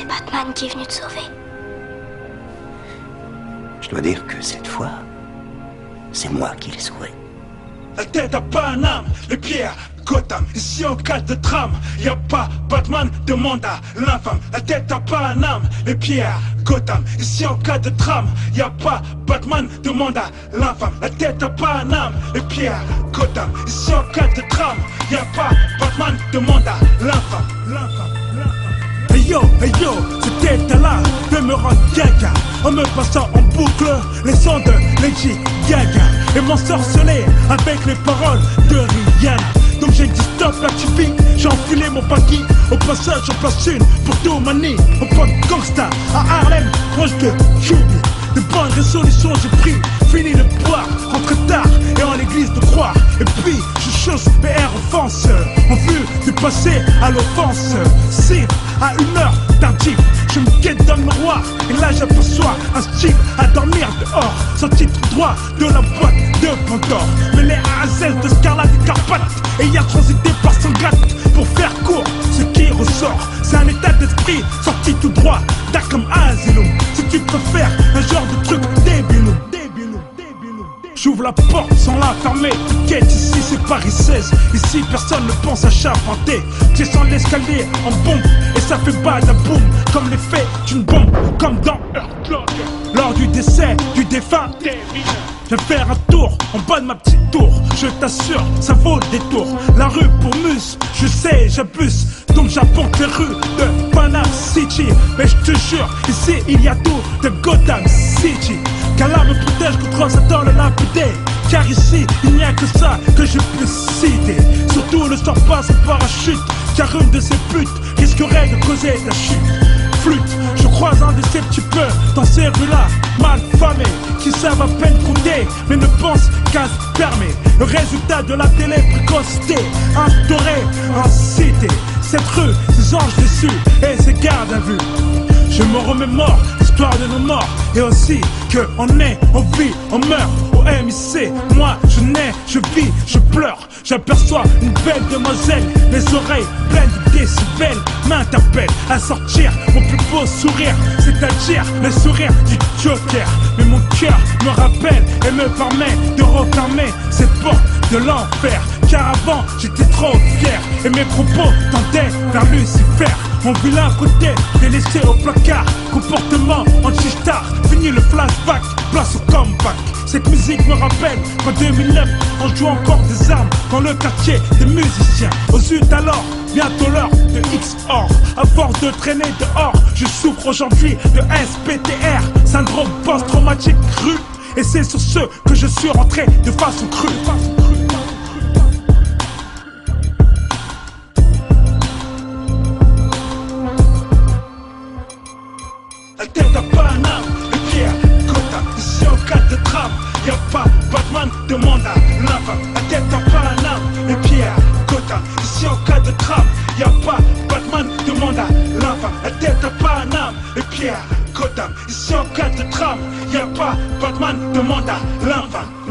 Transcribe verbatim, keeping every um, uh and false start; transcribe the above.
c'est Batman qui est venu te sauver. Je dois dire que cette fois, c'est moi qui l'ai sauvé. La tête à Paname, les pierres, Gotham. Ici en cas de drame, y a pas Batman, demande à l'infâme. La tête à Paname, les pierres, Gotham. Ici en cas de drame, y a pas Batman, demande à l'infâme. La tête à Paname, les pierres, Gotham. Ici en cas de drame, y a pas Batman, demande à l'infâme. L'infâme, l'infâme. Hey yo, hey yo, cette tête-là de me rendre gaga en me passant en boucle les sons de Lady Gaga et m'ensorceler avec les paroles de Rihanna. Donc j'ai dit stop là tu piques, j'ai enfilé mon baggy. Au passage j'en place une pour tout manie. Au point gangsta à Harlem, proche de Juby. De bonnes résolutions j'ai pris, fini de boire, rentre tard et en l'église de croire. Et puis je chausse mes airs offense, en vue de passer à l'offense. Si à une heure tardive, je me guette dans le miroir et là j'aperçois un style à dormir dehors. Sorti tout droit de la boîte de Pandore, mêlé à un zèle de Scarlett et Carpath, et y a transité par son gratte. Pour faire court, ce qui ressort, c'est un état d'esprit sorti tout droit d'Arkham Asylum. Si tu préfères un genre de truc débilou, débilou, débilou. J'ouvre la porte sans la fermer. T'inquiète, ici c'est Paris seize. Ici personne ne pense à charpenter. Descends l'escalier en bombe et ça fait badaboum, comme l'effet d'une bombe, comme dans Earthlock. Lors du décès du défunt, je vais faire un tour en bas de ma petite tour. Je t'assure, ça vaut le détour. La rue pour mus, je sais, j'abuse. Donc j'apporte les rues de Panam City. Mais je te jure, ici il y a tout de Gotham City. Qu'Allah me protège contre Satan le lapidé. Car ici, il n'y a que ça que je peux citer. Surtout ne sors pas sans parachute, car une de ces putes risquerait de causer ta chute. Flûte, je croise un de ces petits peu dans ces rues-là, mal famés, qui savent à peine compter, mais ne pensent qu'à se permettre. Le résultat de la téléprécocité, instaurée en cité. Cette rue, ces anges dessus et ces gardes à vue. Je me remémore l'histoire de nos morts et aussi que on est, on vit, on meurt. Au M I C, moi je nais, je vis, je pleure. J'aperçois une belle demoiselle, les oreilles pleines de décibels m'interpellent à sortir mon plus beau sourire, c'est-à-dire le sourire du Joker. Mais mon cœur me rappelle et me permet de refermer cette porte de l'enfer. Car avant j'étais trop fier et mes propos tendaient vers Lucifer. Mon vilain côté délaissé au placard, comportement anti-star, fini le flashback, place au comeback. Cette musique me rappelle qu'en deux mille neuf on joue encore des armes dans le quartier des musiciens. Aux zut alors, bientôt l'heure de X O R. À force de traîner dehors, je souffre aujourd'hui de S P T R, syndrome post-traumatique cru. Et c'est sur ce que je suis rentré de façon crue. La tête à Paname, les pierres, Gotham. Ici en cas de drame, y'a pas Batman, demande à l'infâme. La tête à Paname, les pierres, Gotham. Ici en cas de drame, y'a pas Batman, demande à l'infâme. La tête à Paname, les pierres, Gotham. Ici en cas de drame, y'a pas Batman, demande à l'infâme.